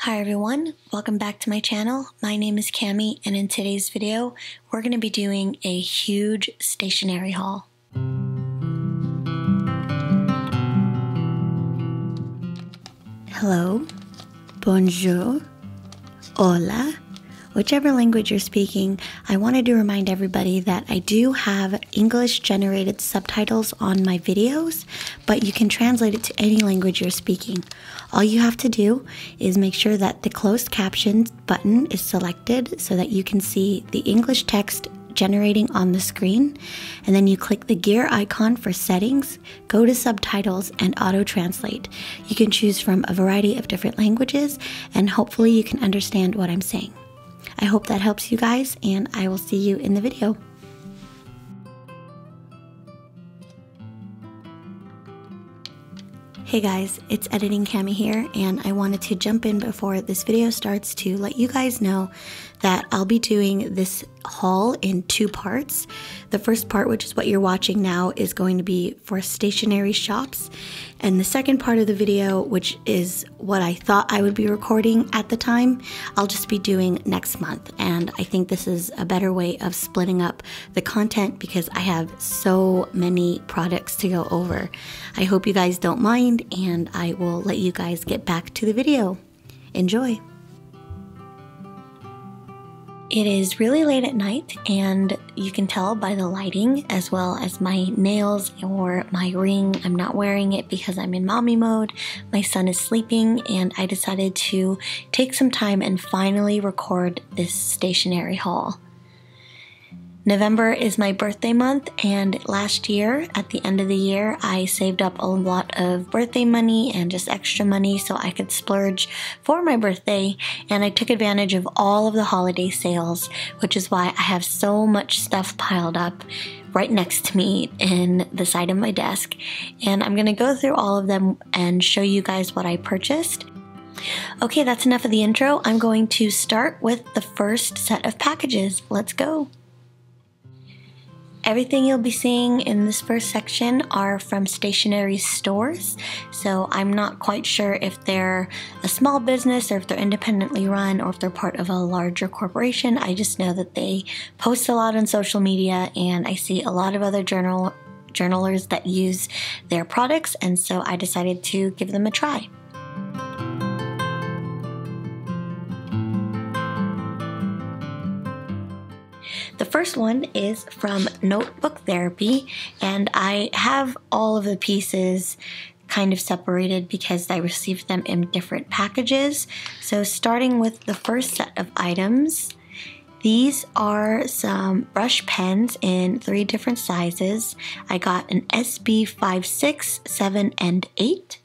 Hi everyone, welcome back to my channel. My name is Cami, and in today's video, we're going to be doing a huge stationery haul. Hello, bonjour, hola, whichever language you're speaking. I wanted to remind everybody that I do have English generated subtitles on my videos, but you can translate it to any language you're speaking. All you have to do is make sure that the closed captions button is selected so that you can see the English text generating on the screen, and then you click the gear icon for settings, go to subtitles, and auto translate. You can choose from a variety of different languages, and hopefully you can understand what I'm saying. I hope that helps you guys, and I will see you in the video. Hey guys, it's Editing Cami here, and I wanted to jump in before this video starts to let you guys know that I'll be doing this haul in two parts. The first part, which is what you're watching now, is going to be for stationery shops, and the second part of the video, which is what I thought I would be recording at the time, I'll just be doing next month. And I think this is a better way of splitting up the content because I have so many products to go over. I hope you guys don't mind, and I will let you guys get back to the video. Enjoy! It is really late at night, and you can tell by the lighting as well as my nails or my ring. I'm not wearing it because I'm in mommy mode. My son is sleeping, and I decided to take some time and finally record this stationery haul. November is my birthday month, and last year, at the end of the year, I saved up a lot of birthday money and just extra money so I could splurge for my birthday, and I took advantage of all of the holiday sales, which is why I have so much stuff piled up right next to me in the side of my desk, and I'm going to go through all of them and show you guys what I purchased. Okay, that's enough of the intro. I'm going to start with the first set of packages. Let's go! Everything you'll be seeing in this first section are from stationery stores, so I'm not quite sure if they're a small business or if they're independently run or if they're part of a larger corporation. I just know that they post a lot on social media, and I see a lot of other journalers that use their products, and so I decided to give them a try. The first one is from Notebook Therapy, and I have all of the pieces kind of separated because I received them in different packages. So starting with the first set of items, these are some brush pens in 3 different sizes. I got an SB 5, 6, 7, and 8.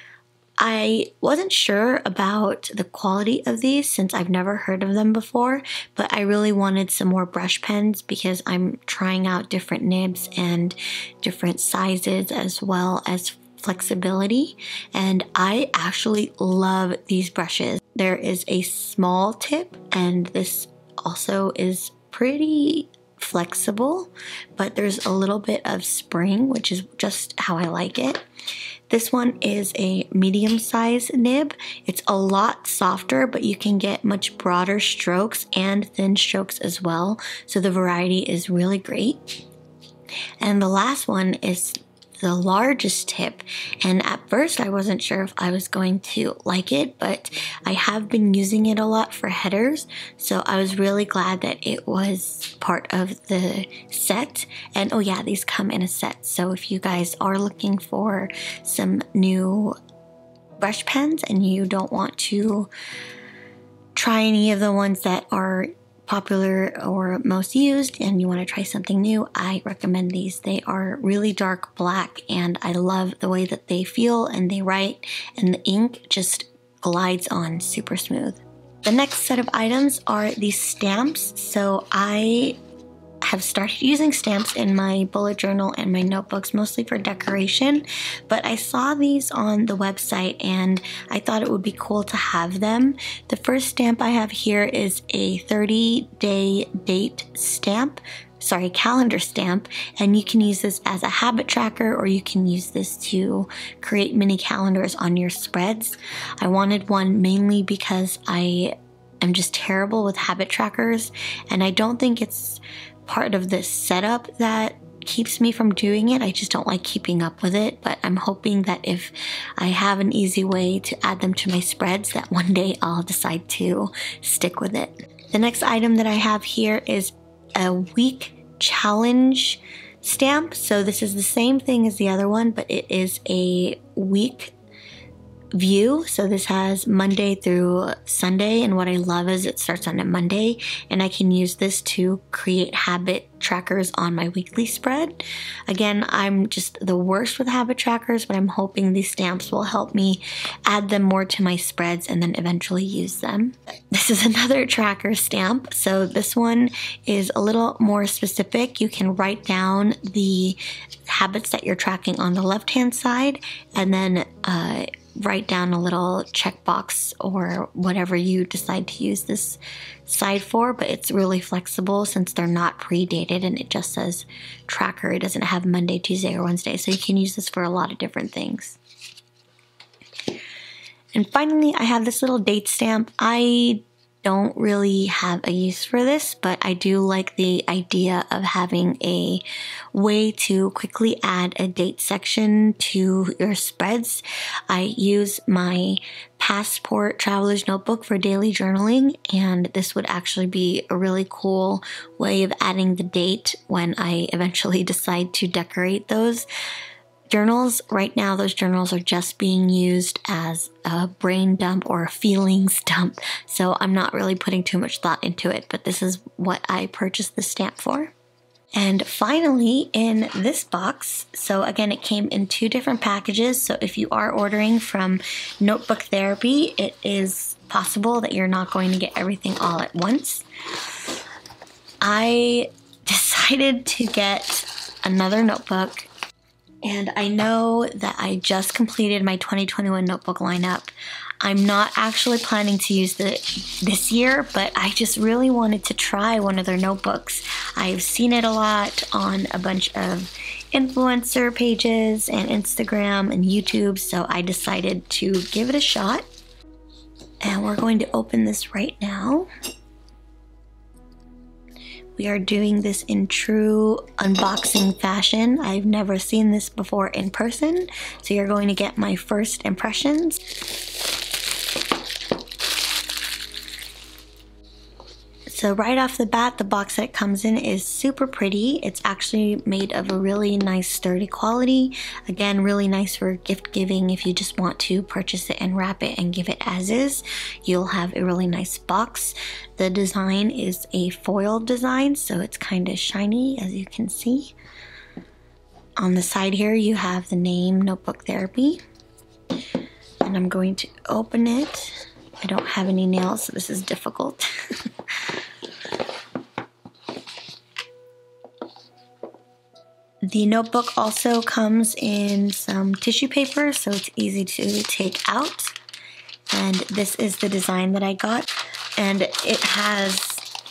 I wasn't sure about the quality of these since I've never heard of them before, but I really wanted some more brush pens because I'm trying out different nibs and different sizes as well as flexibility, and I actually love these brushes. There is a small tip, and this also is pretty flexible, but there's a little bit of spring, which is just how I like it. This one is a medium-sized nib. It's a lot softer, but you can get much broader strokes and thin strokes as well, so the variety is really great. And the last one is the largest tip, and at first I wasn't sure if I was going to like it, but I have been using it a lot for headers, so I was really glad that it was part of the set. And oh yeah, these come in a set, so if you guys are looking for some new brush pens and you don't want to try any of the ones that are popular or most used and you want to try something new, I recommend these. They are really dark black, and I love the way that they feel and they write, and the ink just glides on super smooth. The next set of items are these stamps. So I have started using stamps in my bullet journal and my notebooks, mostly for decoration, but I saw these on the website and I thought it would be cool to have them. The first stamp I have here is a 30-day date stamp. calendar stamp, and you can use this as a habit tracker, or you can use this to create mini calendars on your spreads. I wanted one mainly because I am just terrible with habit trackers, and I don't think it's part of the setup that keeps me from doing it. I just don't like keeping up with it, but I'm hoping that if I have an easy way to add them to my spreads, that one day I'll decide to stick with it. The next item that I have here is a week challenge stamp. So this is the same thing as the other one, but it is a week view. So this has Monday through Sunday, and what I love is it starts on a Monday, and I can use this to create habit trackers on my weekly spread. Again, I'm just the worst with habit trackers, but I'm hoping these stamps will help me add them more to my spreads and then eventually use them. This is another tracker stamp. So this one is a little more specific. You can write down the habits that you're tracking on the left-hand side, and then write down a little checkbox or whatever you decide to use this side for, but it's really flexible since they're not pre-dated and it just says tracker. It doesn't have Monday, Tuesday, or Wednesday, so you can use this for a lot of different things. And finally, I have this little date stamp. I don't really have a use for this, but I do like the idea of having a way to quickly add a date section to your spreads. I use my Passport Traveler's Notebook for daily journaling, and this would actually be a really cool way of adding the date when I eventually decide to decorate those journals. Right now, those journals are just being used as a brain dump or a feelings dump, so I'm not really putting too much thought into it, but this is what I purchased the stamp for. And finally, in this box, so again, it came in 2 different packages, so if you are ordering from Notebook Therapy, it is possible that you're not going to get everything all at once. I decided to get another notebook, and I know that I just completed my 2021 notebook lineup. I'm not actually planning to use this year, but I just really wanted to try one of their notebooks. I've seen it a lot on a bunch of influencer pages and Instagram and YouTube, so I decided to give it a shot. And we're going to open this right now. We are doing this in true unboxing fashion. I've never seen this before in person, so you're going to get my first impressions. So right off the bat, the box that it comes in is super pretty. It's actually made of a really nice sturdy quality. Again, really nice for gift giving. If you just want to purchase it and wrap it and give it as is, you'll have a really nice box. The design is a foil design, so it's kind of shiny, as you can see. On the side here, you have the name Notebook Therapy. And I'm going to open it. I don't have any nails, so this is difficult. The notebook also comes in some tissue paper, so it's easy to take out. And this is the design that I got. And it has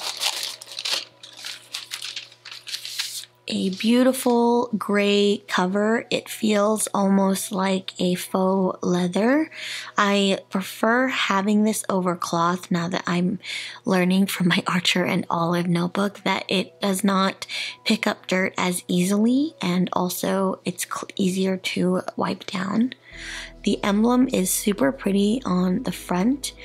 a beautiful gray cover. It feels almost like a faux leather. I prefer having this over cloth now that I'm learning from my Archer and Olive notebook that it does not pick up dirt as easily, and also it's easier to wipe down. The emblem is super pretty on the front.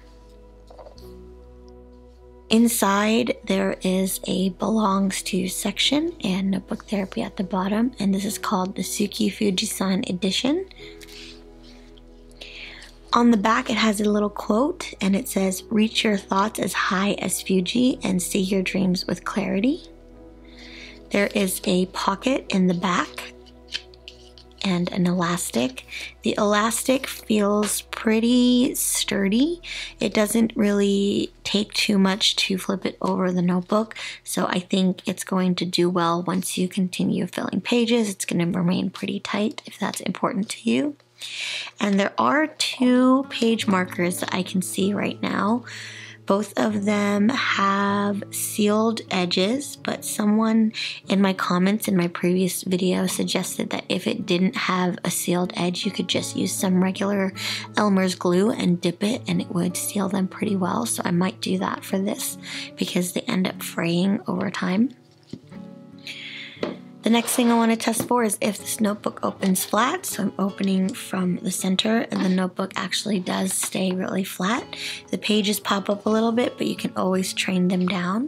Inside, there is a belongs to section and Notebook Therapy at the bottom, and this is called the Suki Fuji-san edition. On the back, it has a little quote, and it says, "Reach your thoughts as high as Fuji and see your dreams with clarity." There is a pocket in the back and an elastic. The elastic feels pretty sturdy. It doesn't really take too much to flip it over the notebook, so I think it's going to do well once you continue filling pages. It's going to remain pretty tight if that's important to you. And there are 2 page markers that I can see right now, Both of them have sealed edges, but someone in my comments in my previous video suggested that if it didn't have a sealed edge, you could just use some regular Elmer's glue and dip it and it would seal them pretty well. So I might do that for this because they end up fraying over time. The next thing I want to test for is if this notebook opens flat. So I'm opening from the center and the notebook actually does stay really flat. The pages pop up a little bit, but you can always train them down.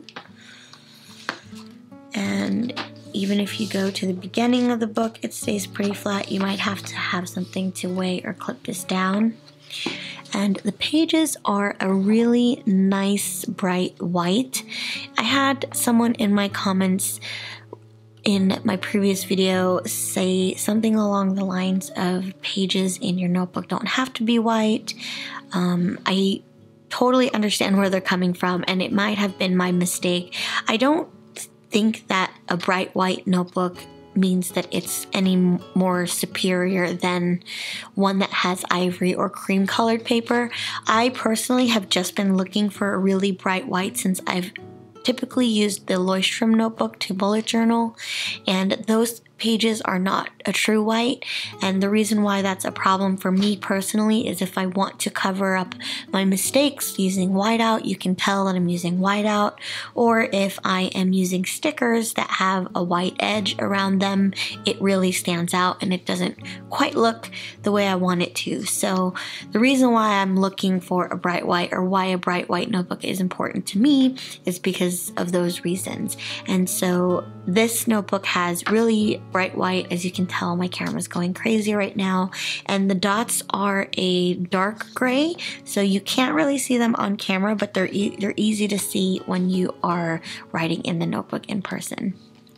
And even if you go to the beginning of the book, it stays pretty flat. You might have to have something to weigh or clip this down. And the pages are a really nice bright white. I had someone in my comments in my previous video say something along the lines of pages in your notebook don't have to be white. I totally understand where they're coming from, and it might have been my mistake. I don't think that a bright white notebook means that it's any more superior than one that has ivory or cream colored paper. I personally have just been looking for a really bright white since I've typically used the Leuchtturm notebook to bullet journal, and those pages are not a true white. And the reason why that's a problem for me personally is if I want to cover up my mistakes using whiteout, you can tell that I'm using whiteout, or if I am using stickers that have a white edge around them, it really stands out and it doesn't quite look the way I want it to. So the reason why I'm looking for a bright white, or why a bright white notebook is important to me, is because of those reasons. And so this notebook has really bright white. As you can tell, my camera's going crazy right now, and the dots are a dark gray, so you can't really see them on camera, but they're easy to see when you are writing in the notebook in person.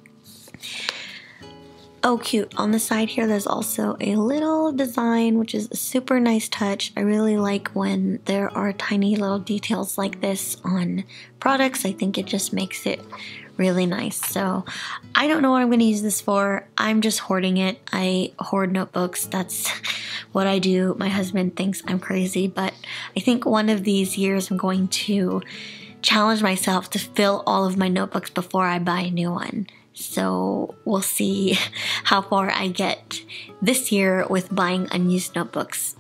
Oh, cute. On the side here, there's also a little design, which is a super nice touch. I really like when there are tiny little details like this on products. I think it just makes it really nice. So I don't know what I'm going to use this for. I'm just hoarding it. I hoard notebooks. That's what I do. My husband thinks I'm crazy, but I think one of these years I'm going to challenge myself to fill all of my notebooks before I buy a new one. So we'll see how far I get this year with buying unused notebooks.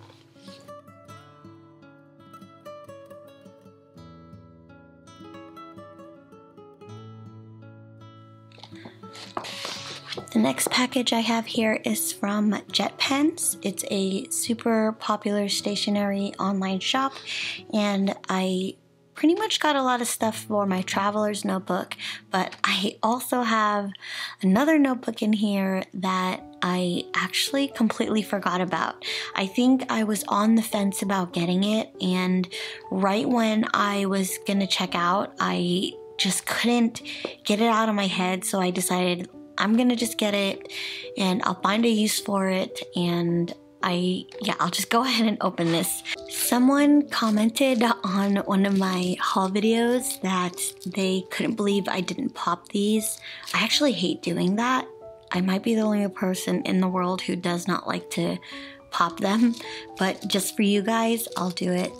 The next package I have here is from Jet Pens. It's a super popular stationery online shop, and I pretty much got a lot of stuff for my traveler's notebook, but I also have another notebook in here that I actually completely forgot about. I think I was on the fence about getting it, and right when I was gonna check out, I just couldn't get it out of my head, so I decided I'm gonna just get it and I'll find a use for it, and I'll just go ahead and open this. Someone commented on one of my haul videos that they couldn't believe I didn't pop these. I actually hate doing that. I might be the only person in the world who does not like to pop them, but just for you guys, I'll do it.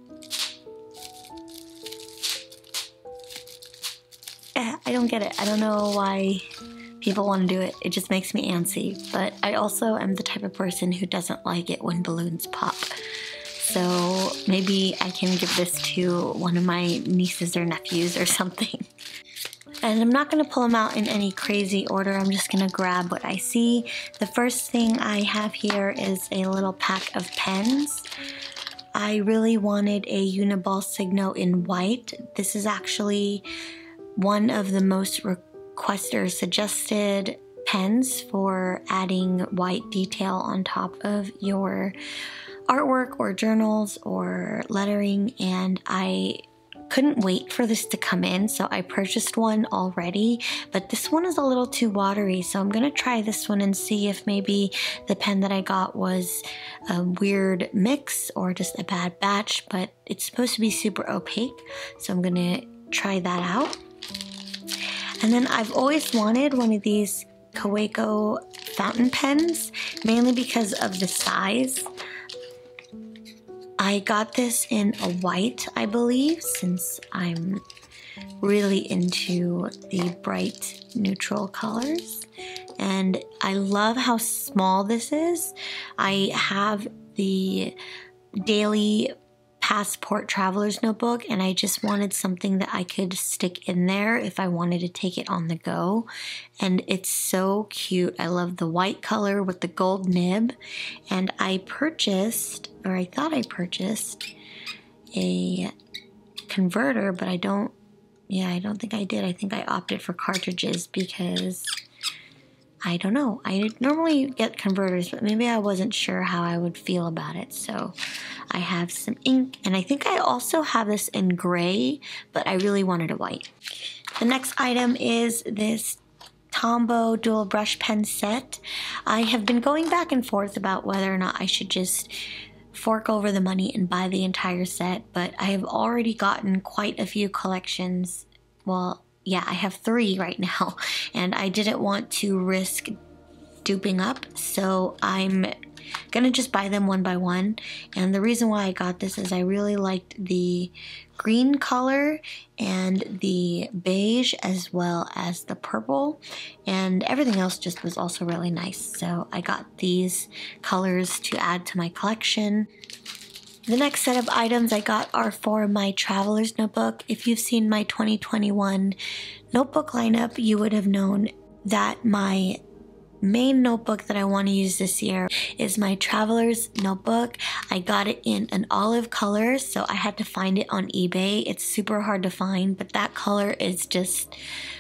I don't get it. I don't know why people want to do it. It just makes me antsy, but I also am the type of person who doesn't like it when balloons pop. So maybe I can give this to one of my nieces or nephews or something. And I'm not going to pull them out in any crazy order. I'm just going to grab what I see. The first thing I have here is a little pack of pens. I really wanted a Uniball Signo in white. This is actually one of the most requested or suggested pens for adding white detail on top of your artwork or journals or lettering, and I couldn't wait for this to come in, so I purchased one already, but this one is a little too watery, so I'm gonna try this one and see if maybe the pen that I got was a weird mix or just a bad batch, but it's supposed to be super opaque, so I'm gonna try that out. And then I've always wanted one of these Kaweco fountain pens, mainly because of the size. I got this in a white, I believe, since I'm really into the bright neutral colors. And I love how small this is. I have the daily passport traveler's notebook, and I just wanted something that I could stick in there if I wanted to take it on the go. And it's so cute. I love the white color with the gold nib. And I purchased, or I thought I purchased, a converter, but I don't think I did. I think I opted for cartridges because I don't know. I normally get converters, but maybe I wasn't sure how I would feel about it. So I have some ink, and I think I also have this in gray, but I really wanted a white. The next item is this Tombow dual brush pen set. I have been going back and forth about whether or not I should just fork over the money and buy the entire set, but I have already gotten quite a few collections. Well, yeah, I have 3 right now, and I didn't want to risk duping up, so I'm gonna just buy them one by one. And the reason why I got this is I really liked the green color and the beige as well as the purple, and everything else just was also really nice. So I got these colors to add to my collection. The next set of items I got are for my traveler's notebook. If you've seen my 2021 notebook lineup, you would have known that my main notebook that I want to use this year is my traveler's notebook. I got it in an olive color, so I had to find it on eBay. It's super hard to find, but that color is just,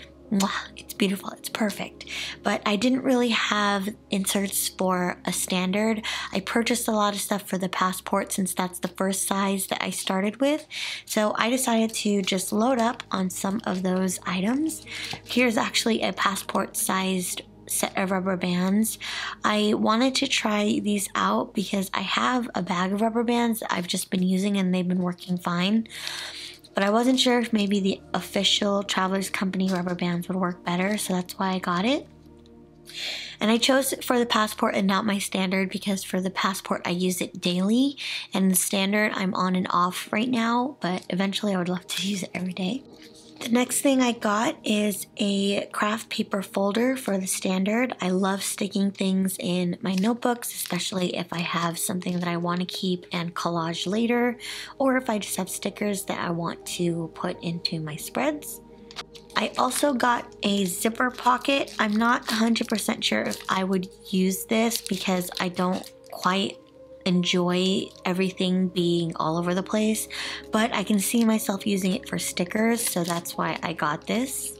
it's beautiful. It's perfect. But I didn't really have inserts for a standard. I purchased a lot of stuff for the passport since that's the first size that I started with. So I decided to just load up on some of those items. Here's actually a passport sized set of rubber bands. I wanted to try these out because I have a bag of rubber bands that I've just been using and they've been working fine. But I wasn't sure if maybe the official Travelers Company rubber bands would work better, so that's why I got it. And I chose it for the passport and not my standard because for the passport I use it daily, and the standard I'm on and off right now, but eventually I would love to use it every day. The next thing I got is a craft paper folder for the standard. I love sticking things in my notebooks, especially if I have something that I want to keep and collage later, or if I just have stickers that I want to put into my spreads. I also got a zipper pocket. I'm not 100% sure if I would use this because I don't quite enjoy everything being all over the place, but I can see myself using it for stickers, so that's why I got this.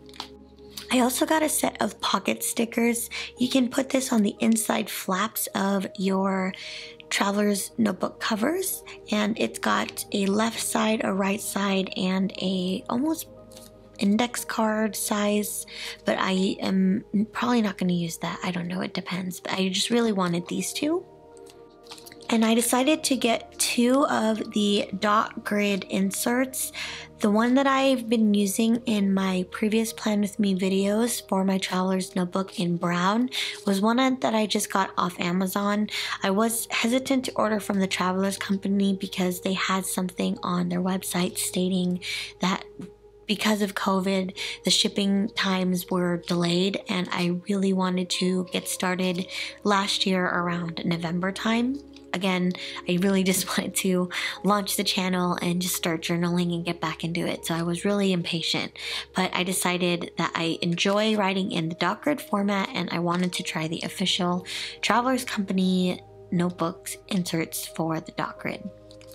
I also got a set of pocket stickers. You can put this on the inside flaps of your traveler's notebook covers, and it's got a left side, a right side, and a almost index card size, but I am probably not going to use that. I don't know, it depends, but I just really wanted these two. And I decided to get 2 of the dot grid inserts. The one that I've been using in my previous Plan With Me videos for my traveler's notebook in brown was one that I just got off Amazon. I was hesitant to order from the Travelers Company because they had something on their website stating that because of COVID, the shipping times were delayed, and I really wanted to get started last year around November time. Again, I really just wanted to launch the channel and just start journaling and get back into it. So I was really impatient, but I decided that I enjoy writing in the dot grid format and I wanted to try the official Travelers Company notebooks inserts for the dot grid.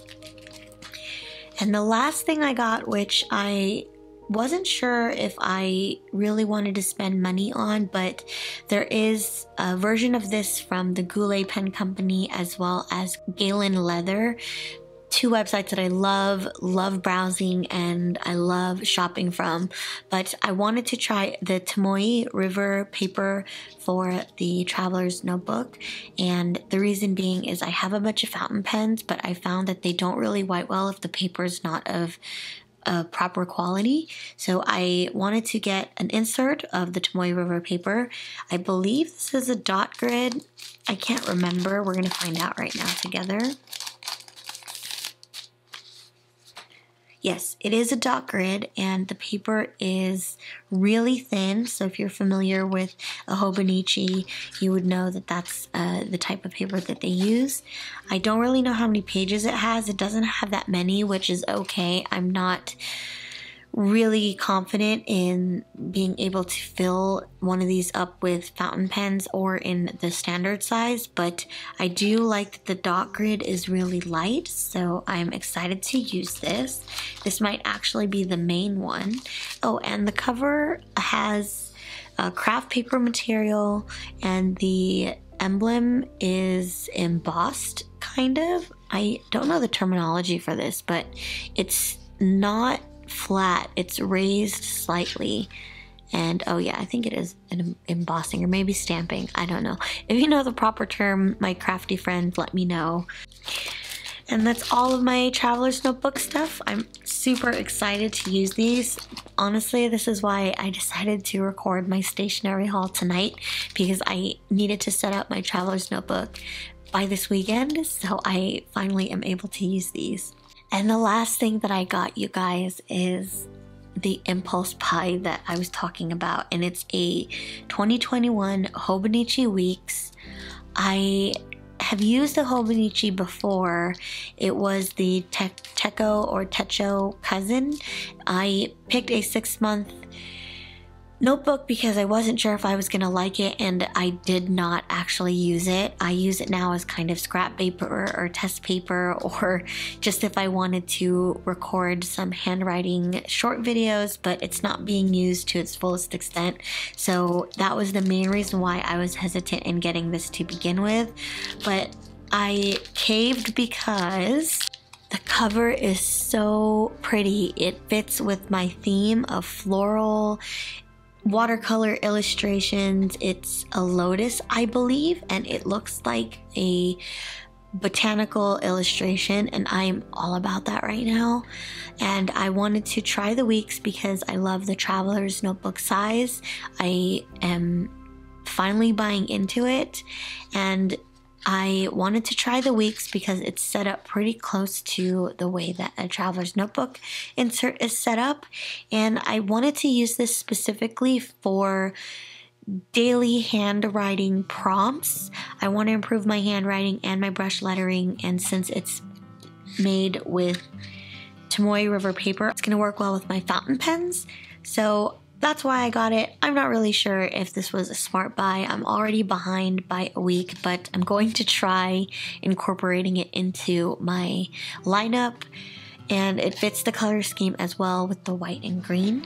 And the last thing I got, which I wasn't sure if I really wanted to spend money on, but there is a version of this from the Goulet Pen Company as well as Galen Leather. 2 websites that I love browsing and I love shopping from, but I wanted to try the Tomoe River paper for the Traveler's Notebook, and the reason being is I have a bunch of fountain pens, but I found that they don't really white well if the paper is not of proper quality. So I wanted to get an insert of the Tomoe River paper. I believe this is a dot grid. I can't remember. We're going to find out right now together. Yes, it is a dot grid and the paper is really thin. So if you're familiar with a Hobonichi, you would know that that's the type of paper that they use. I don't really know how many pages it has. It doesn't have that many, which is okay. I'm not really confident in being able to fill one of these up with fountain pens or in the standard size, but I do like that the dot grid is really light, so I'm excited to use this. This might actually be the main one. Oh, and the cover has craft paper material and the emblem is embossed, kind of. I don't know the terminology for this, but it's not flat, it's raised slightly. And oh yeah, I think it is an embossing or maybe stamping, I don't know. If you know the proper term, my crafty friends, let me know. And that's all of my traveler's notebook stuff. I'm super excited to use these. Honestly, this is why I decided to record my stationery haul tonight, because I needed to set up my traveler's notebook by this weekend, so I finally am able to use these. And the last thing that I got, you guys, is the impulse buy that I was talking about, and it's a 2021 Hobonichi Weeks. I have used the Hobonichi before. It was the Techo or Techo cousin. I picked a 6-month notebook because I wasn't sure if I was gonna like it, and I did not actually use it. I use it now as kind of scrap paper or test paper, or just if I wanted to record some handwriting short videos, but it's not being used to its fullest extent. So that was the main reason why I was hesitant in getting this to begin with. But I caved because the cover is so pretty. It fits with my theme of floral watercolor illustrations. It's a lotus, I believe, and it looks like a botanical illustration, and I'm all about that right now. And I wanted to try the Weeks because I love the traveler's notebook size. I am finally buying into it, and I wanted to try the Weeks because it's set up pretty close to the way that a traveler's notebook insert is set up, and I wanted to use this specifically for daily handwriting prompts. I want to improve my handwriting and my brush lettering, and since it's made with Tomoe River paper, it's going to work well with my fountain pens. So that's why I got it. I'm not really sure if this was a smart buy. I'm already behind by a week, but I'm going to try incorporating it into my lineup, and it fits the color scheme as well with the white and green.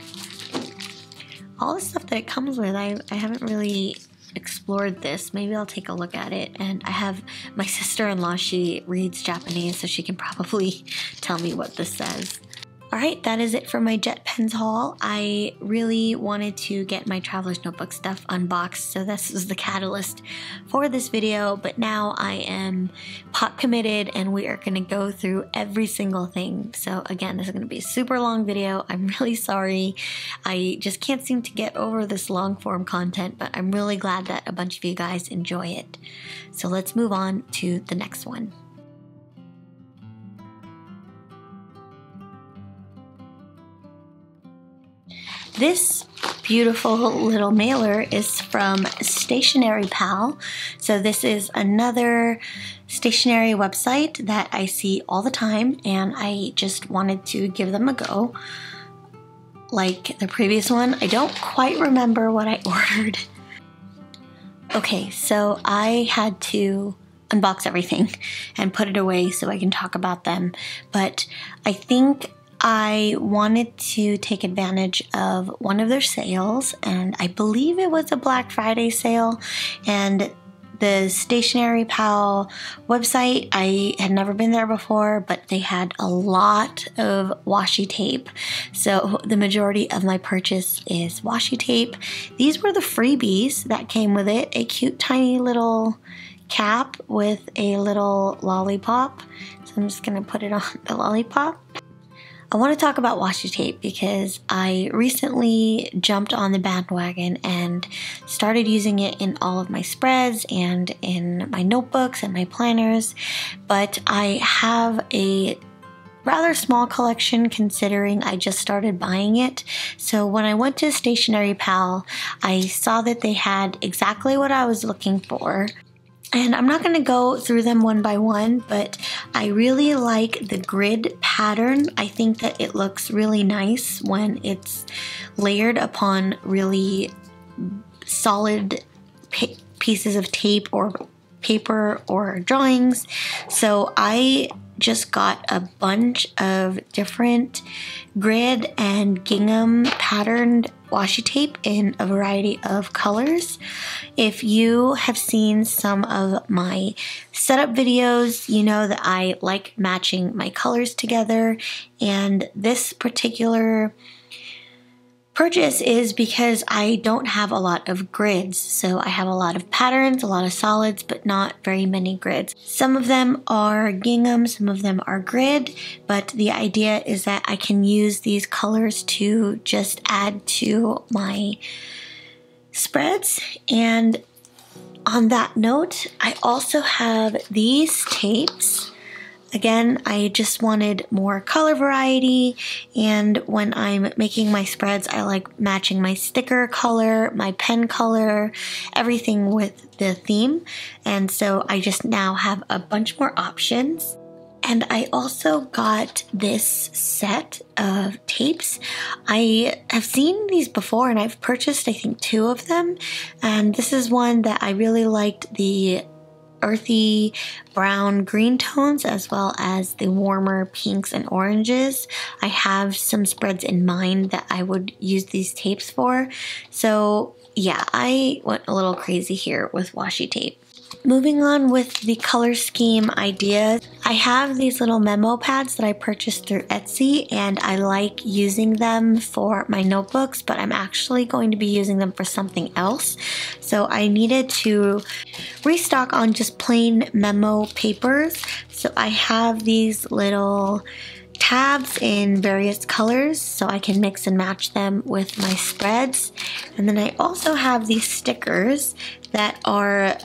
All the stuff that it comes with, I haven't really explored this. Maybe I'll take a look at it. And I have my sister-in-law, she reads Japanese, so she can probably tell me what this says. Alright, that is it for my Jet Pens haul. I really wanted to get my traveler's notebook stuff unboxed, so this is the catalyst for this video, but now I am pot committed and we are going to go through every single thing. So again, this is going to be a super long video. I'm really sorry. I just can't seem to get over this long form content, but I'm really glad that a bunch of you guys enjoy it. So let's move on to the next one. This beautiful little mailer is from Stationery Pal. So this is another stationery website that I see all the time, and I just wanted to give them a go. Like the previous one, I don't quite remember what I ordered. Okay, so I had to unbox everything and put it away so I can talk about them, but I think I wanted to take advantage of one of their sales, and I believe it was a Black Friday sale, and the Stationery Pal website, I had never been there before, but they had a lot of washi tape. So the majority of my purchase is washi tape. These were the freebies that came with it. A cute tiny little cap with a little lollipop. So I'm just gonna put it on the lollipop. I want to talk about washi tape because I recently jumped on the bandwagon and started using it in all of my spreads and in my notebooks and my planners, but I have a rather small collection considering I just started buying it. So when I went to Stationery Pal, I saw that they had exactly what I was looking for. And I'm not going to go through them one by one, but I really like the grid pattern. I think that it looks really nice when it's layered upon really solid pieces of tape or paper or drawings. So I just got a bunch of different grid and gingham patterned washi tape in a variety of colors. If you have seen some of my setup videos, you know that I like matching my colors together, and this particular purchase is because I don't have a lot of grids. So I have a lot of patterns, a lot of solids, but not very many grids. Some of them are gingham, some of them are grid, but the idea is that I can use these colors to just add to my spreads. And on that note, I also have these tapes. Again, I just wanted more color variety, and when I'm making my spreads, I like matching my sticker color, my pen color, everything with the theme, and so I just now have a bunch more options. And I also got this set of tapes. I have seen these before and I've purchased I think 2 of them, and this is one that I really liked the earthy brown green tones as well as the warmer pinks and oranges. I have some spreads in mind that I would use these tapes for. So yeah, I went a little crazy here with washi tape. Moving on with the color scheme ideas, I have these little memo pads that I purchased through Etsy, and I like using them for my notebooks, but I'm actually going to be using them for something else. So I needed to restock on just plain memo papers. So I have these little tabs in various colors so I can mix and match them with my spreads. And then I also have these stickers that are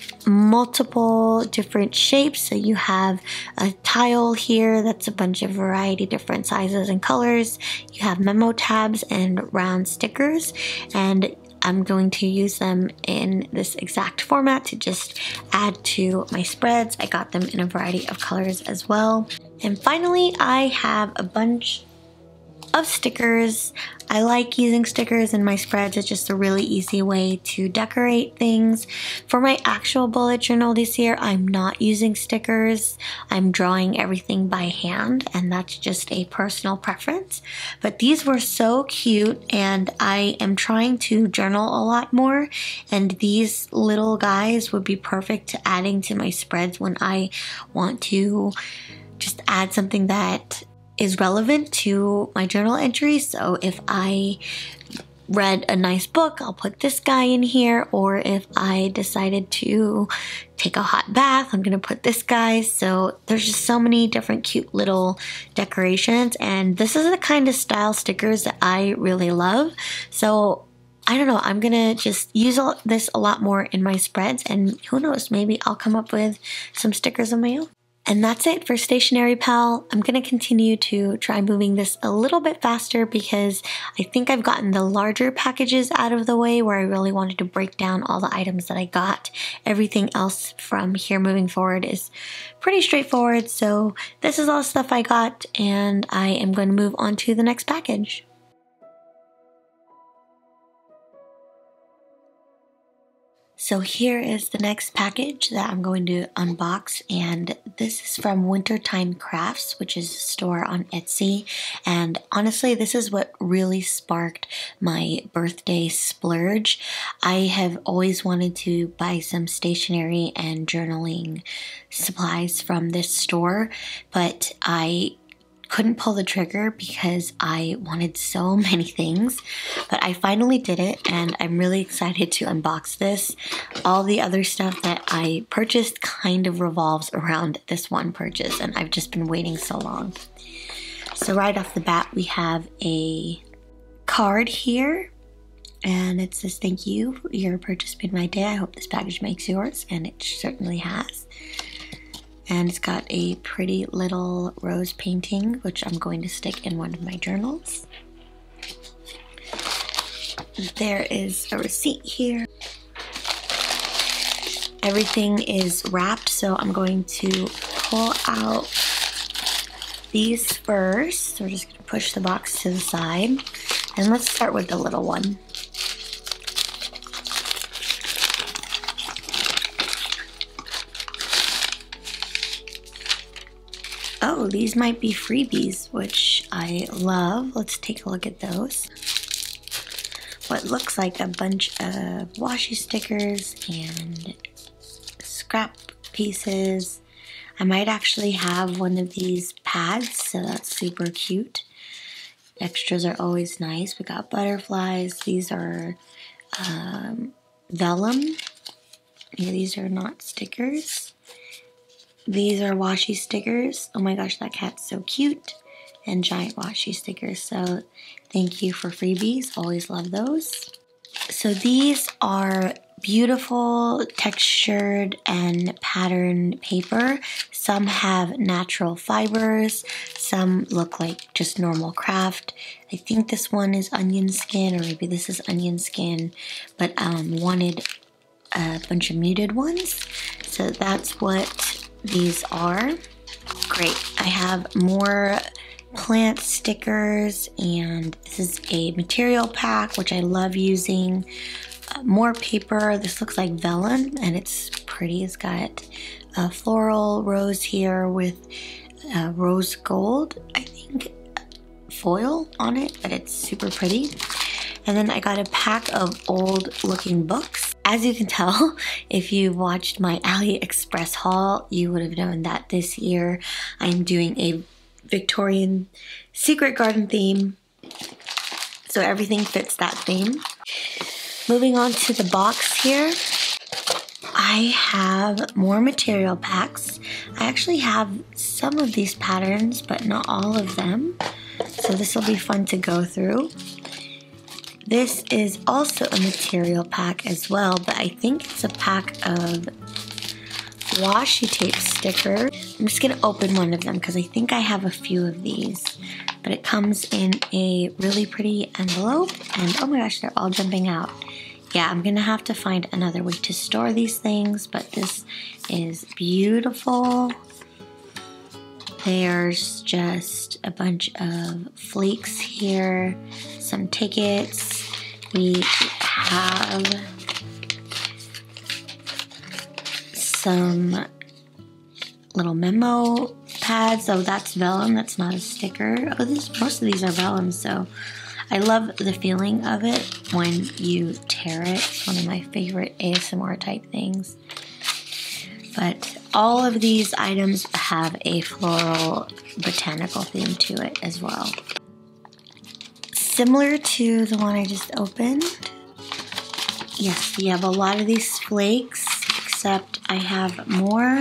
multiple different shapes. So you have a tile here that's a bunch of variety different sizes and colors. You have memo tabs and round stickers, and I'm going to use them in this exact format to just add to my spreads. I got them in a variety of colors as well. And finally, I have a bunch of stickers. I like using stickers in my spreads. It's just a really easy way to decorate things. For my actual bullet journal this year, I'm not using stickers. I'm drawing everything by hand, and that's just a personal preference. But these were so cute, and I am trying to journal a lot more, and these little guys would be perfect to adding to my spreads when I want to just add something that is relevant to my journal entries. So if I read a nice book, I'll put this guy in here, or if I decided to take a hot bath, I'm gonna put this guy. So there's just so many different cute little decorations, and this is the kind of style stickers that I really love. So I don't know, I'm gonna just use this a lot more in my spreads, and who knows, maybe I'll come up with some stickers of my own. And that's it for Stationery Pal. I'm going to continue to try moving this a little bit faster because I think I've gotten the larger packages out of the way where I really wanted to break down all the items that I got. Everything else from here moving forward is pretty straightforward. So this is all stuff I got, and I am going to move on to the next package. So here is the next package that I'm going to unbox, and this is from Wintertime Crafts, which is a store on Etsy. And honestly, this is what really sparked my birthday splurge. I have always wanted to buy some stationery and journaling supplies from this store, but I couldn't pull the trigger because I wanted so many things, but I finally did it, and I'm really excited to unbox this. All the other stuff that I purchased kind of revolves around this one purchase, and I've just been waiting so long. So right off the bat, we have a card here, and it says, "Thank you, your purchase made my day. I hope this package makes yours," and it certainly has. And it's got a pretty little rose painting, which I'm going to stick in one of my journals. There is a receipt here. Everything is wrapped, so I'm going to pull out these first. So we're just going to push the box to the side. And let's start with the little one. Oh, these might be freebies, which I love. Let's take a look at those. What looks like a bunch of washi stickers and scrap pieces. I might actually have one of these pads, so that's super cute. Extras are always nice. We got butterflies. These are vellum. Yeah, these are not stickers. These are washi stickers. Oh my gosh, that cat's so cute. And giant washi stickers. So thank you for freebies. Always love those. So these are beautiful textured and patterned paper. Some have natural fibers. Some look like just normal craft. I think this one is onion skin, or maybe this is onion skin, but wanted a bunch of muted ones. So that's what these are. Great. I have more plant stickers, and this is a material pack, which I love using. More paper. This looks like vellum, and it's pretty. It's got a floral rose here with rose gold, I think, foil on it, but it's super pretty. And then I got a pack of old looking books. As you can tell, if you watched my AliExpress haul, you would have known that this year I'm doing a Victorian secret garden theme. So everything fits that theme. Moving on to the box here, I have more material packs. I actually have some of these patterns, but not all of them. So this will be fun to go through. This is also a material pack as well, but I think it's a pack of washi tape stickers. I'm just gonna open one of them because I think I have a few of these. But it comes in a really pretty envelope, and oh my gosh, they're all jumping out. Yeah, I'm gonna have to find another way to store these things, but this is beautiful. There's just a bunch of flakes here, some tickets. We have some little memo pads. Oh, that's vellum, that's not a sticker. Oh, most of these are vellum, so I love the feeling of it when you tear it. It's one of my favorite ASMR type things. But all of these items have a floral botanical theme to it as well. Similar to the one I just opened. Yes, you have a lot of these flakes, except I have more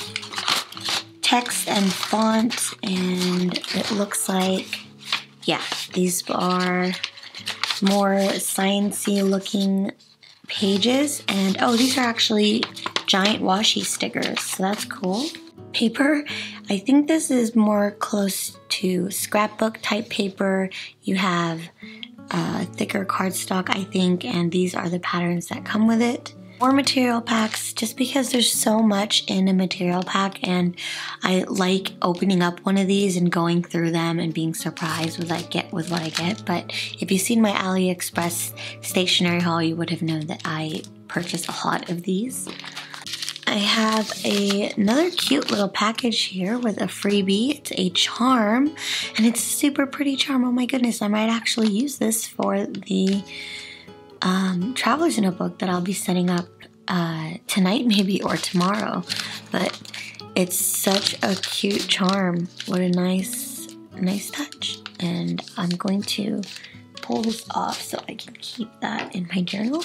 text and font, and it looks like, yeah, these are more sciencey looking pages. And oh, these are actually giant washi stickers, so that's cool. Paper, I think this is more close to scrapbook type paper. You have thicker cardstock, I think, and these are the patterns that come with it. More material packs, just because there's so much in a material pack, and I like opening up one of these and going through them and being surprised with what I get. But if you've seen my AliExpress stationery haul, you would have known that I purchased a lot of these. I have another cute little package here with a freebie. It's a charm, and it's a super pretty charm. Oh my goodness, I might actually use this for the traveler's notebook that I'll be setting up tonight maybe, or tomorrow. But it's such a cute charm. What a nice touch. And I'm going to pull this off so I can keep that in my journal.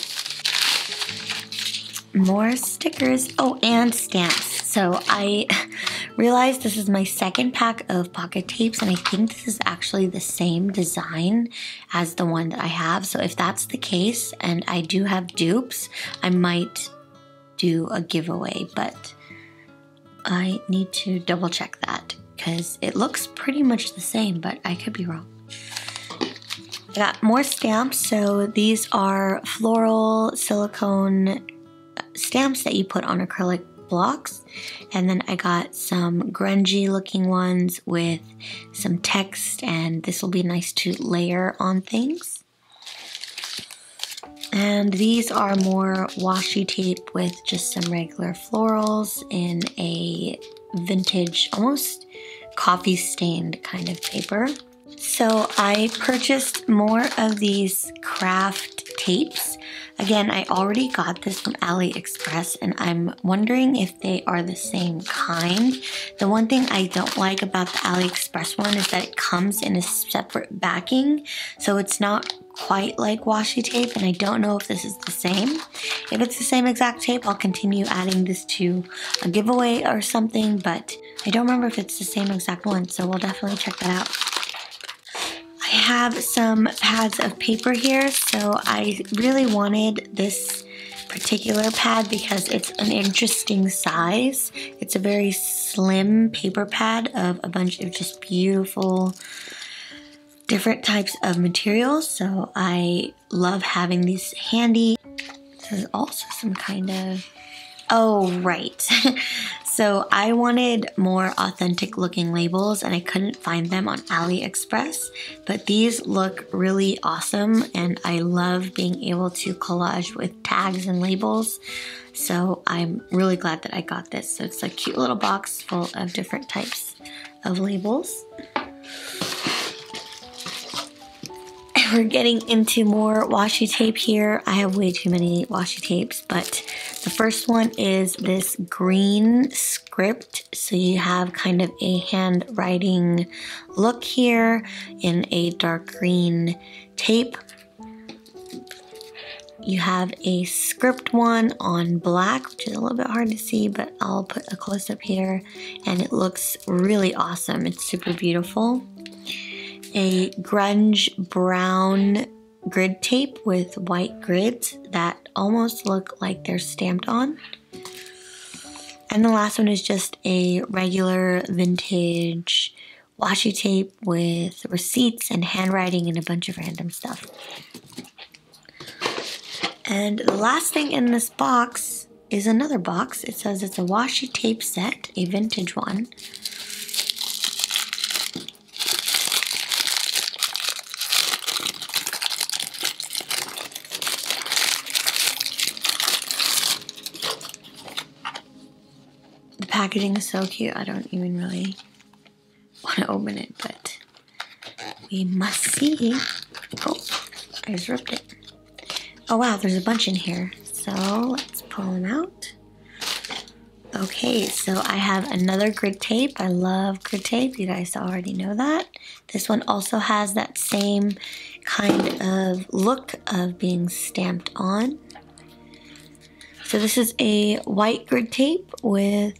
More stickers. Oh, and stamps. So I realized this is my second pack of pocket tapes, and I think this is actually the same design as the one that I have. So if that's the case, and I do have dupes, I might do a giveaway. But I need to double check that because it looks pretty much the same, but I could be wrong. I got more stamps. So these are floral silicone stamps that you put on acrylic blocks. And then I got some grungy looking ones with some text, and this will be nice to layer on things. And these are more washi tape with just some regular florals in a vintage, almost coffee stained kind of paper. So I purchased more of these craft tapes. Again, I already got this from AliExpress, and I'm wondering if they are the same kind. The one thing I don't like about the AliExpress one is that it comes in a separate backing, so it's not quite like washi tape, and I don't know if this is the same. If it's the same exact tape, I'll continue adding this to a giveaway or something, but I don't remember if it's the same exact one, so we'll definitely check that out. I have some pads of paper here, so I really wanted this particular pad because it's an interesting size. It's a very slim paper pad of a bunch of just beautiful different types of materials, so I love having these handy. This is also some kind of, oh right. So I wanted more authentic looking labels and I couldn't find them on AliExpress, but these look really awesome and I love being able to collage with tags and labels. So I'm really glad that I got this. So it's a cute little box full of different types of labels. We're getting into more washi tape here. I have way too many washi tapes, but the first one is this green script. So you have kind of a handwriting look here in a dark green tape. You have a script one on black, which is a little bit hard to see, but I'll put a close-up here, and it looks really awesome. It's super beautiful. A grunge brown grid tape with white grids that almost look like they're stamped on. And the last one is just a regular vintage washi tape with receipts and handwriting and a bunch of random stuff. And the last thing in this box is another box. It says it's a washi tape set, a vintage one. Packaging is so cute, I don't even really want to open it, but we must see. Oh, I just ripped it. Oh wow, there's a bunch in here. So let's pull them out. Okay, so I have another grid tape. I love grid tape, you guys already know that. This one also has that same kind of look of being stamped on. So this is a white grid tape with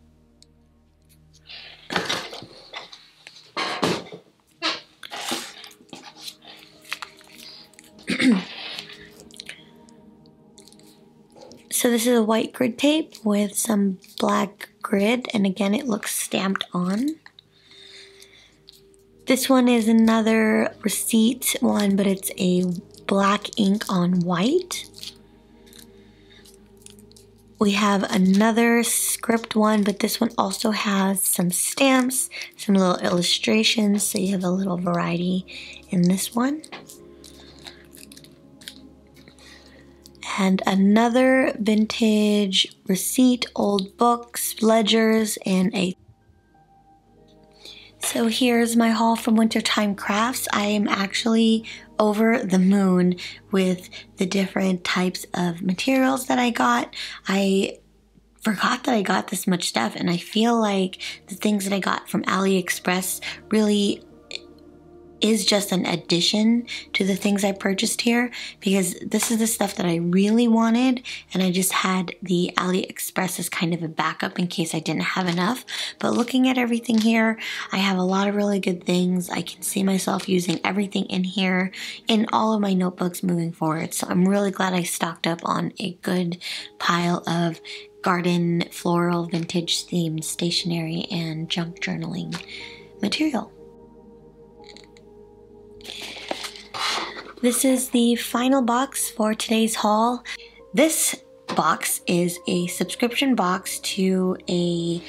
so this is a white grid tape with some black grid, and again it looks stamped on. This one is another receipt one, but it's a black ink on white. We have another script one, but this one also has some stamps, some little illustrations, so you have a little variety in this one. And another vintage receipt, old books, ledgers, and a... So here's my haul from Wintertime Crafts. I am actually over the moon with the different types of materials that I got. I forgot that I got this much stuff, and I feel like the things that I got from AliExpress really is just an addition to the things I purchased here, because this is the stuff that I really wanted, and I just had the AliExpress as kind of a backup in case I didn't have enough. But looking at everything here, I have a lot of really good things. I can see myself using everything in here in all of my notebooks moving forward. So I'm really glad I stocked up on a good pile of garden, floral, vintage themed stationery and junk journaling material. This is the final box for today's haul. This box is a subscription box to a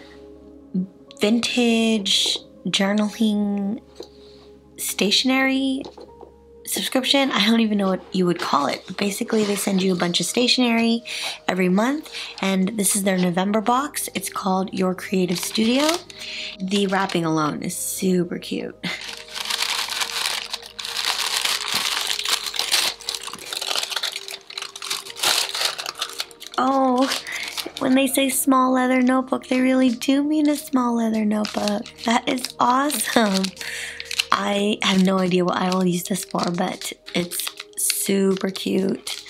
vintage journaling stationery subscription. I don't even know what you would call it. But basically, they send you a bunch of stationery every month, and this is their November box. It's called Your Creative Studio. The wrapping alone is super cute. Oh, when they say small leather notebook, they really do mean a small leather notebook. That is awesome. I have no idea what I will use this for, but it's super cute.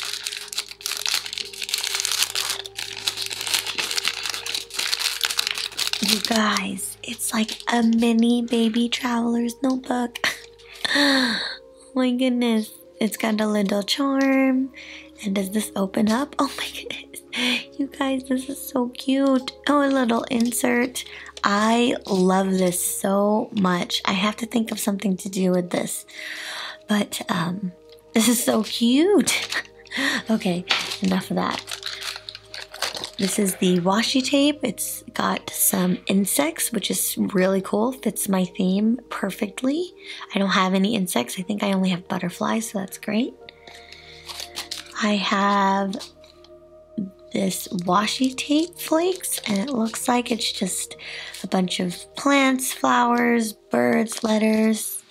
You guys, it's like a mini baby traveler's notebook. Oh my goodness. It's got a little charm. And does this open up? Oh my goodness. You guys, this is so cute. Oh, a little insert. I love this so much. I have to think of something to do with this. But this is so cute. Okay, enough of that. This is the washi tape. It's got some insects, which is really cool. Fits my theme perfectly. I don't have any insects. I think I only have butterflies, so that's great. I have this washi tape flakes, and it looks like it's just a bunch of plants, flowers, birds, letters.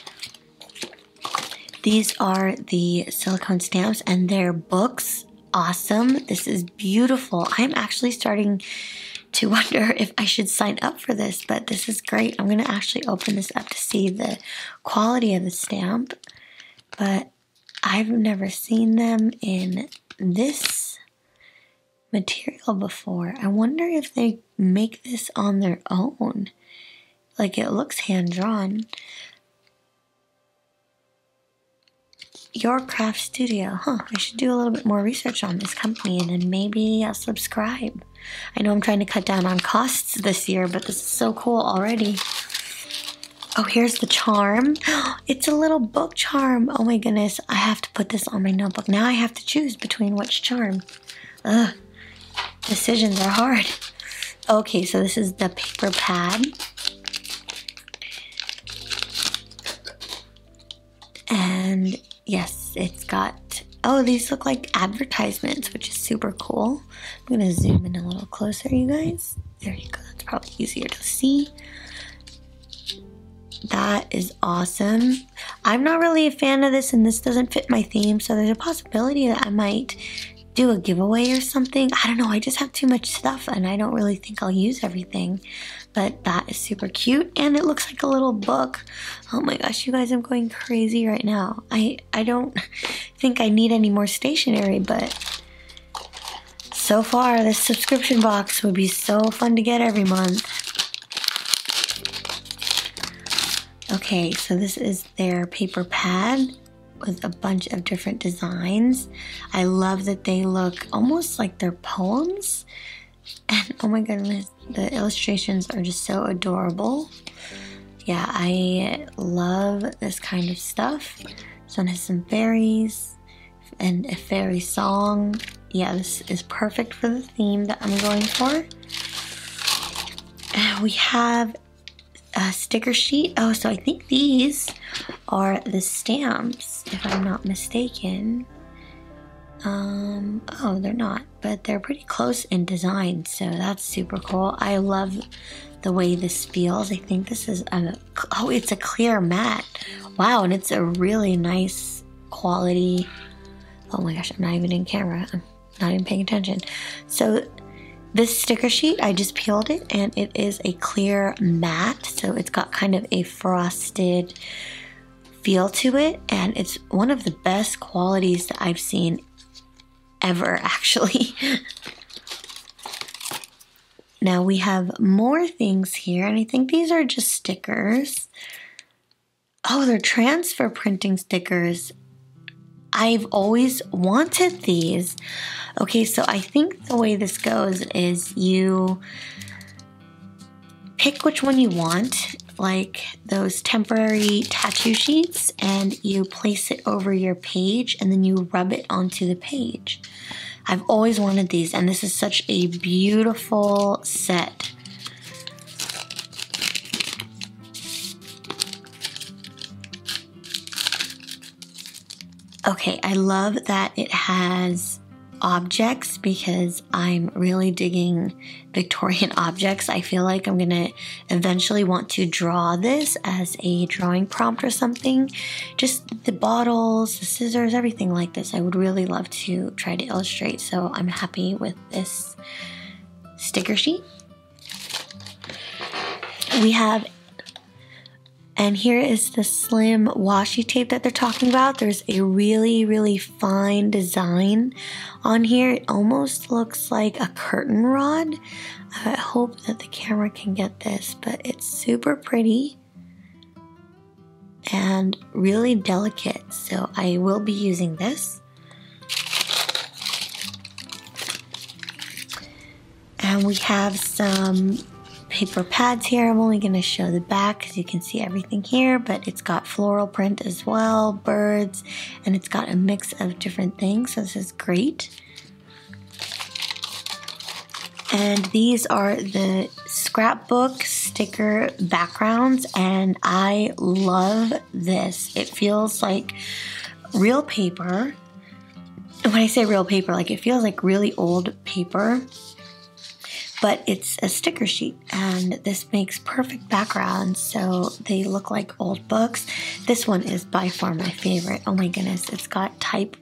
These are the silicone stamps, and they're books. Awesome. This is beautiful. I'm actually starting to wonder if I should sign up for this, but this is great. I'm going to actually open this up to see the quality of the stamp, but I've never seen them in this material before. I wonder if they make this on their own. Like, it looks hand-drawn. Your Craft Studio. Huh, I should do a little bit more research on this company, and then maybe I'll subscribe. I know I'm trying to cut down on costs this year, but this is so cool already. Oh, here's the charm. It's a little book charm. Oh my goodness, I have to put this on my notebook. Now I have to choose between which charm. Ugh, decisions are hard. Okay, so this is the paper pad. And yes, it's got, oh, these look like advertisements, which is super cool. I'm gonna zoom in a little closer, you guys. There you go, that's probably easier to see. That is awesome. I'm not really a fan of this, and this doesn't fit my theme, so there's a possibility that I might do a giveaway or something. I don't know, I just have too much stuff, and I don't really think I'll use everything. But that is super cute, and it looks like a little book. Oh my gosh, you guys, I'm going crazy right now. I don't think I need any more stationery, but so far this subscription box would be so fun to get every month. Okay, so this is their paper pad with a bunch of different designs. I love that they look almost like they're poems. And oh my goodness, the illustrations are just so adorable. Yeah, I love this kind of stuff. This one has some fairies and a fairy song. Yeah, this is perfect for the theme that I'm going for. We have a sticker sheet. Oh, so I think these are the stamps, if I'm not mistaken. Oh, they're not, but they're pretty close in design, so that's super cool. I love the way this feels. I think this is oh, it's a clear matte. Wow, and it's a really nice quality. Oh my gosh, I'm not even in camera. I'm not even paying attention. So This sticker sheet, I just peeled it and it is a clear matte, so it's got kind of a frosted feel to it, and it's one of the best qualities that I've seen ever, actually. Now we have more things here, and I think these are just stickers. Oh, they're transfer printing stickers. I've always wanted these. Okay, so I think the way this goes is you pick which one you want, like those temporary tattoo sheets, and you place it over your page and then you rub it onto the page. I've always wanted these, and this is such a beautiful set. Okay, I love that it has objects because I'm really digging Victorian objects. I feel like I'm gonna eventually want to draw this as a drawing prompt or something. Just the bottles, the scissors, everything like this. I would really love to try to illustrate, so I'm happy with this sticker sheet. We have, and here is the slim washi tape that they're talking about. There's a really, really fine design on here. It almost looks like a curtain rod. I hope that the camera can get this, but it's super pretty and really delicate. So I will be using this. And we have some paper pads here. I'm only going to show the back because you can see everything here, but it's got floral print as well, birds, and it's got a mix of different things, so this is great. And these are the scrapbook sticker backgrounds, and I love this. It feels like real paper. When I say real paper, like it feels like really old paper, but it's a sticker sheet, and this makes perfect backgrounds, so they look like old books. This one is by far my favorite. Oh my goodness, it's got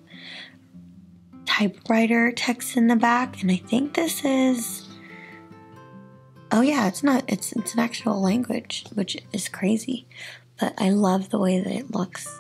typewriter text in the back, and I think this is, oh yeah, it's not, it's an actual language, which is crazy, but I love the way that it looks.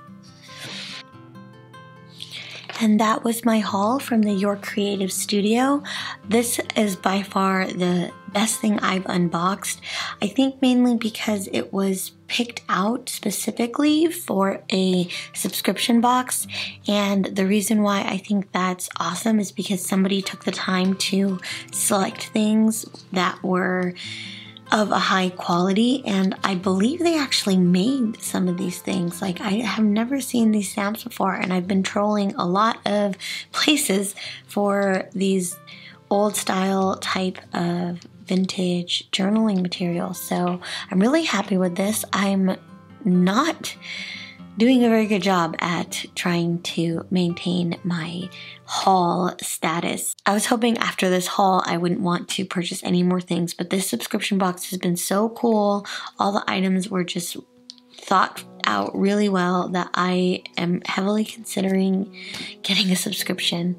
And that was my haul from the Your Creative Studio. This is by far the best thing I've unboxed. I think mainly because it was picked out specifically for a subscription box. And the reason why I think that's awesome is because somebody took the time to select things that were of a high quality, and I believe they actually made some of these things. Like, I have never seen these stamps before, and I've been trolling a lot of places for these old style type of vintage journaling material. So I'm really happy with this. I'm not doing a very good job at trying to maintain my haul status. I was hoping after this haul I wouldn't want to purchase any more things, but this subscription box has been so cool. All the items were just thought out really well that I am heavily considering getting a subscription.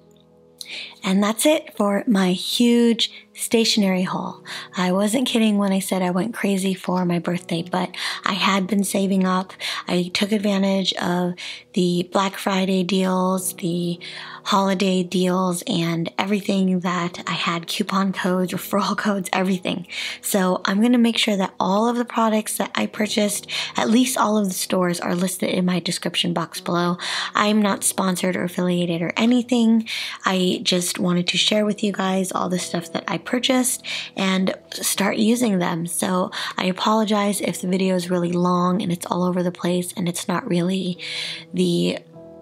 And that's it for my huge stationery haul. I wasn't kidding when I said I went crazy for my birthday, but I had been saving up. I took advantage of the Black Friday deals, the holiday deals, and everything that I had, coupon codes, referral codes, everything. So I'm going to make sure that all of the products that I purchased, at least all of the stores, are listed in my description box below. I'm not sponsored or affiliated or anything. I just wanted to share with you guys all the stuff that I purchased and start using them. So I apologize if the video is really long and it's all over the place and it's not really the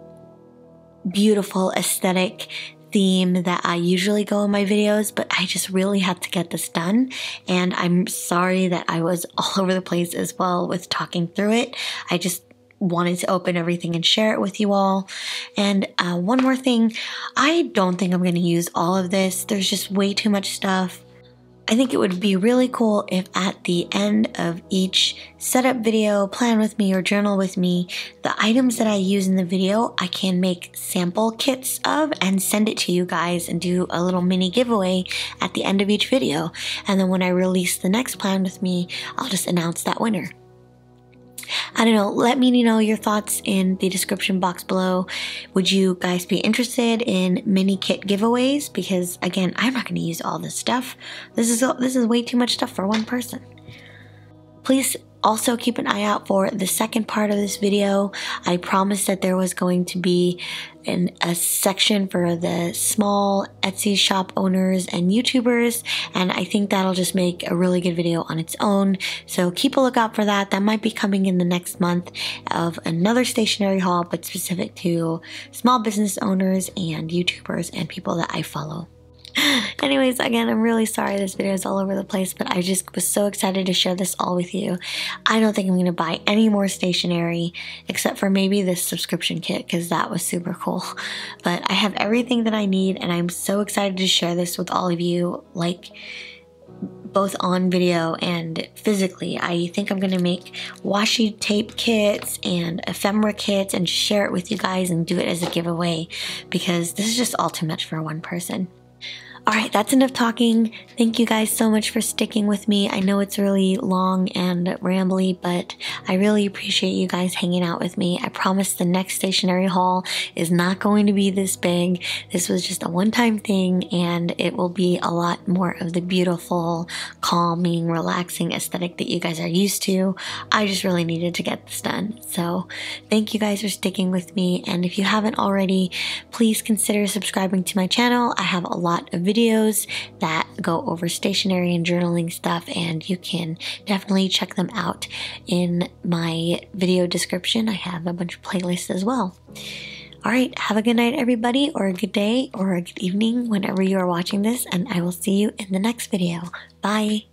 beautiful aesthetic theme that I usually go in my videos, but I just really had to get this done, and I'm sorry that I was all over the place as well with talking through it. I just wanted to open everything and share it with you all. And one more thing, I don't think I'm going to use all of this. There's just way too much stuff. I think it would be really cool if at the end of each setup video, plan with me, or journal with me, the items that I use in the video, I can make sample kits of and send it to you guys and do a little mini giveaway at the end of each video. And then when I release the next plan with me, I'll just announce that winner. I don't know, let me know your thoughts in the description box below. Would you guys be interested in mini kit giveaways? Because again, I'm not going to use all this stuff. This is way too much stuff for one person. Please also keep an eye out for the second part of this video. I promised that there was going to be a section for the small Etsy shop owners and YouTubers, and I think that'll just make a really good video on its own. So keep a lookout for that. That might be coming in the next month of another stationery haul, but specific to small business owners and YouTubers and people that I follow. Anyways, again, I'm really sorry this video is all over the place, but I just was so excited to share this all with you. I don't think I'm going to buy any more stationery except for maybe this subscription kit because that was super cool. But I have everything that I need, and I'm so excited to share this with all of you, like both on video and physically. I think I'm going to make washi tape kits and ephemera kits and share it with you guys and do it as a giveaway because this is just all too much for one person. Alright, that's enough talking. Thank you guys so much for sticking with me. I know it's really long and rambly, but I really appreciate you guys hanging out with me. I promise the next stationery haul is not going to be this big. This was just a one-time thing, and it will be a lot more of the beautiful, calming, relaxing aesthetic that you guys are used to. I just really needed to get this done. So thank you guys for sticking with me, and if you haven't already, please consider subscribing to my channel. I have a lot of videos that go over stationery and journaling stuff, and you can definitely check them out in my video description. I have a bunch of playlists as well. Alright, have a good night everybody, or a good day, or a good evening whenever you are watching this, and I will see you in the next video. Bye!